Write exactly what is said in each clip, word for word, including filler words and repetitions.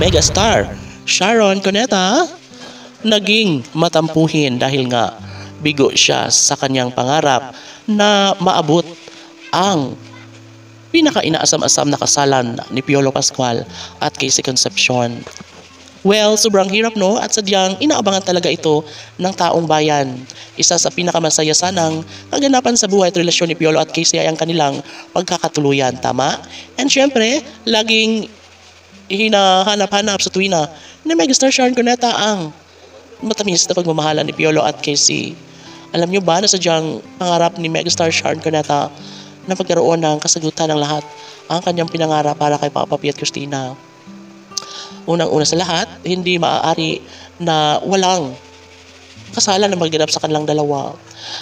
megastar Sharon Cuneta naging matampuhin dahil nga bigo siya sa kanyang pangarap na maabot ang pinaka-inaasam-asam na kasalan ni Piolo Pascual at Casey Concepcion. Well, sobrang hirap no at sadyang inaabangan talaga ito ng taong bayan. Isa sa pinakamasaya sanang kaganapan sa buhay at relasyon ni Piolo at Casey ay ang kanilang pagkakatuluyan, tama? And syempre, laging hinahanap-hanap sa tuwina ni megastar Sharon Cuneta ang matamis na pagmamahalan ni Piolo at Casey. Alam nyo ba na sadyang pangarap ni megastar Sharon Cuneta na pagkaroon ng kasagutan ng lahat ang kanyang pinangarap para kay Papa P at Christina? Unang-una sa lahat, hindi maaari na walang kasalan na magganap sa kanilang dalawa.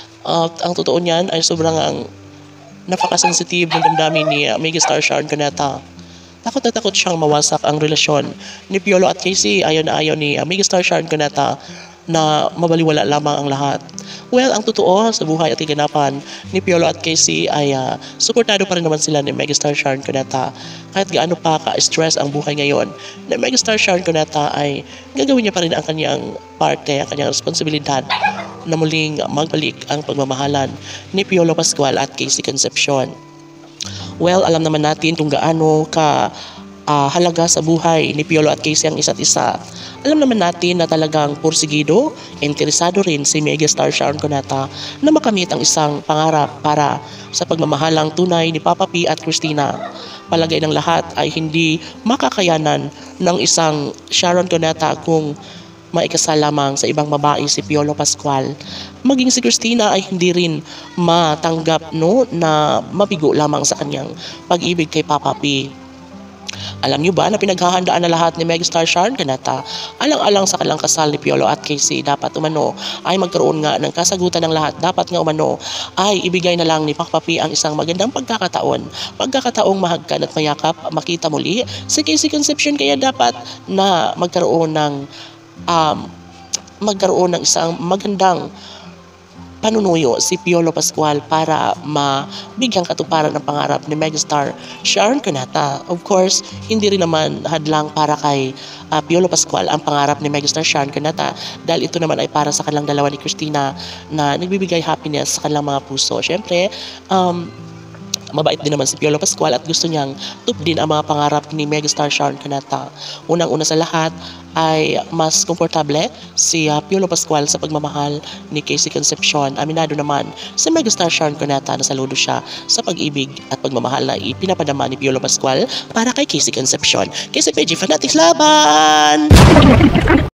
At ang totoo niyan ay sobrang ang napakasensitive ng damdamin ni uh, megastar Sharon Cuneta. Takot na takot siyang mawasak ang relasyon ni Piolo at Casey. Ayaw na ayaw ni uh, megastar Sharon Cuneta na mabaliwala lamang ang lahat. Well, ang totoo sa buhay at kaganapan ni Piolo at Casey ay uh, suportado pa rin naman sila ni megastar Sharon Cuneta. Kahit gaano pa ka-stress ang buhay ngayon, ni megastar Sharon Cuneta ay gagawin niya pa rin ang kanyang parte, ang kanyang responsibilidad na muling magbalik ang pagmamahalan ni Piolo Pascual at Casey Concepcion. Well, alam naman natin kung gaano ka uh, halaga sa buhay ni Piolo at Casey ang isa't isa. Alam naman natin na talagang pursigido, interesado rin si megastar Sharon Cuneta na makamit ang isang pangarap para sa pagmamahalang tunay ni Papa P at Christina. Palagay ng lahat ay hindi makakayanan ng isang Sharon Cuneta kung maikasal lamang sa ibang babae si Piolo Pascual. Maging si Christina ay hindi rin matanggap no, na mabigo lamang sa kanyang pag-ibig kay Papa P. Alam niyo ba na pinaghahandaan na lahat ni megastar Sharon Cuneta alang-alang sa kanilang kasal ni Piolo at Casey? Dapat umano ay magkaroon nga ng kasagutan ng lahat. Dapat nga umano ay ibigay na lang ni Papa P ang isang magandang pagkakataon. Pagkakataong mahagkan at mayakap, makita muli si Casey Concepcion. Kaya dapat na magkaroon ng um, magkaroon ng isang magandang panunuyo si Piolo Pascual para mabigyang katuparan ng pangarap ni megastar Sharon Cuneta. Of course, hindi rin naman hadlang para kay uh, Piolo Pascual ang pangarap ni megastar Sharon Cuneta dahil ito naman ay para sa kanilang dalawa ni Christina na nagbibigay happiness sa kanilang mga puso. Siyempre, um, mabait din naman si Piolo Pascual at gusto niyang tupdin ang mga pangarap ni megastar Sharon Cuneta. Unang-una sa lahat ay mas komportable si uh, Piolo Pascual sa pagmamahal ni Casey Concepcion. Aminado naman si megastar Sharon Cuneta na saludo siya sa pag-ibig at pagmamahal na ipinapadama ni Piolo Pascual para kay Casey Concepcion. Casey P G Fanatics Laban!